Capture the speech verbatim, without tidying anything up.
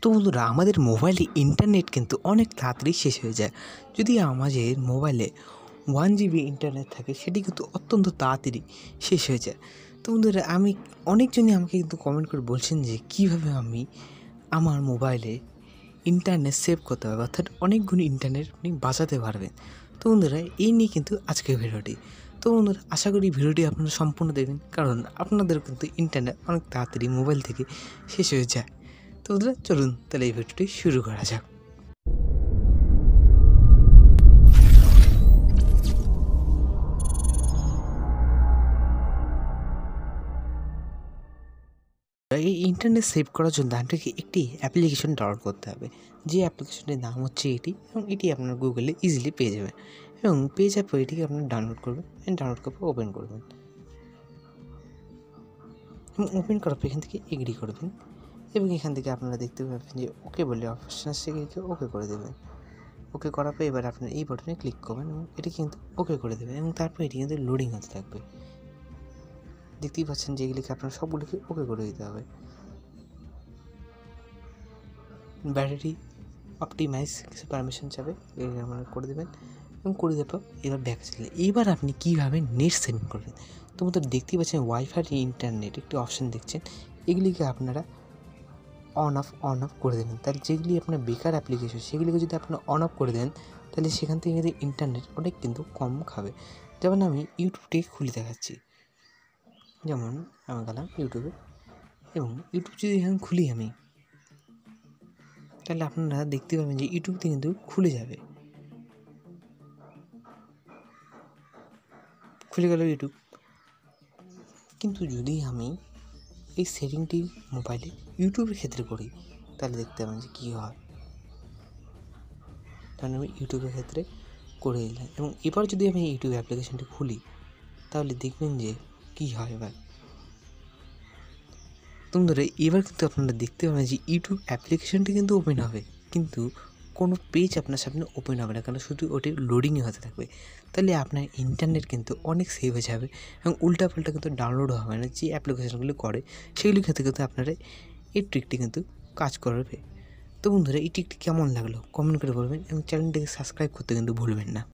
তো বন্ধুরা, আমাদের মোবাইলে ইন্টারনেট কিন্তু অনেক তাড়াতাড়ি শেষ হয়ে যায়। যদি আমাদের মোবাইলে ওয়ান জিবি ইন্টারনেট থাকে, সেটি কিন্তু অত্যন্ত তাড়াতাড়ি শেষ হয়ে যায়। তো বন্ধুরা, আমি অনেকজনই আমাকে কিন্তু কমেন্ট করে বলছেন যে কীভাবে আমি আমার মোবাইলে ইন্টারনেট সেভ করতে পারবো, অর্থাৎ অনেক গুণ ইন্টারনেট আপনি বাঁচাতে পারবেন। তো বন্ধুরা, এই নিয়ে কিন্তু আজকের ভিডিওটি। তো বন্ধুরা, আশা করি ভিডিওটি আপনারা সম্পূর্ণ দেখবেন, কারণ আপনাদের কিন্তু ইন্টারনেট অনেক তাড়াতাড়ি মোবাইল থেকে শেষ হয়ে যায়। তো বন্ধুরা, চলুন তাহলে এই ভিডিওটি শুরু করা যাক। এই ইন্টারনেট সেভ করার জন্য আপনাকে একটি অ্যাপ্লিকেশন ডাউনলোড করতে হবে, যে অ্যাপ্লিকেশনটির নাম হচ্ছে এটি, এবং এটি আপনার গুগলে ইজিলি পেয়ে যাবেন। এবং পেয়ে যাওয়ার পর এটিকে আপনার ডাউনলোড করবেন, ডাউনলোড করার পর ওপেন করবেন, এবং ওপেন করার পর এখান থেকে এগ্রি করবেন, এবং এখান থেকে আপনারা দেখতে পাবেন যে ওকে বলে অপশন আসছে, এটিকে ওকে করে দেবেন। ওকে করার পর এবার আপনার এই বাটনে ক্লিক করবেন এবং এটি কিন্তু ওকে করে দেবেন, এবং তারপর এটি কিন্তু লোডিং হতে থাকবে। দেখতেই পাচ্ছেন যে এগুলিকে আপনার সবগুলিকে ওকে করে দিতে হবে। ব্যাটারি অপটিমাইজ কিছু পারমিশন চাবে, এগুলি আপনারা করে দেবেন, এবং করে দেওয়ার পর এবার ব্যাক চলে। এইবার আপনি কীভাবে নেট সেভিং করবেন, তো আমাদের দেখতেই পাচ্ছেন ওয়াইফাই ইন্টারনেট একটি অপশান দেখছেন, এগুলিকে আপনারা অন অফ অন অফ করে দেবেন। তাহলে যেগুলি আপনার বেকার অ্যাপ্লিকেশন, সেগুলিকে যদি আপনারা অন অফ করে দেন, তাহলে সেখান থেকে কিন্তু ইন্টারনেট অনেক কিন্তু কম খাবে। যেমন আমি ইউটিউবটিকে খুলে দেখাচ্ছি, যেমন আমি গেলাম ইউটিউবে, এবং ইউটিউব যদি এখানে খুলি আমি, তাহলে আপনারা দেখতে পাবেন যে ইউটিউবটি কিন্তু খুলে যাবে, খুলে গেল ইউটিউব। কিন্তু যদি আমি এই সেটিংটি মোবাইলে ইউটিউবের ক্ষেত্রে করি, তাহলে দেখতে পাবেন যে কী হয়। কারণ আমি ইউটিউবের ক্ষেত্রে করে দিলাম, এবং এবার যদি আমি ইউটিউব অ্যাপ্লিকেশনটি খুলি, তাহলে দেখবেন যে কী হয়। এবার তোমরা এবার কিন্তু আপনারা দেখতে পাবেন যে ইউটিউব অ্যাপ্লিকেশনটি কিন্তু ওপেন হবে, কিন্তু কোনো পেজ আপনার সামনে ওপেন হবে না, কারণ শুধু ওটি লোডিংই হতে থাকবে। তাহলে আপনার ইন্টারনেট কিন্তু অনেক সেভ হয়ে যাবে, এবং উল্টাপাল্টা কিন্তু ডাউনলোডও হবে না। যে অ্যাপ্লিকেশনগুলি করে সেগুলির ক্ষেত্রে কিন্তু আপনারা এই ট্রিকটি কিন্তু কাজ করবে। তো বন্ধুরা, এই ট্রিকটি কেমন লাগলো কমেন্ট করে বলবেন, এবং চ্যানেলটিকে সাবস্ক্রাইব করতে কিন্তু ভুলবেন না।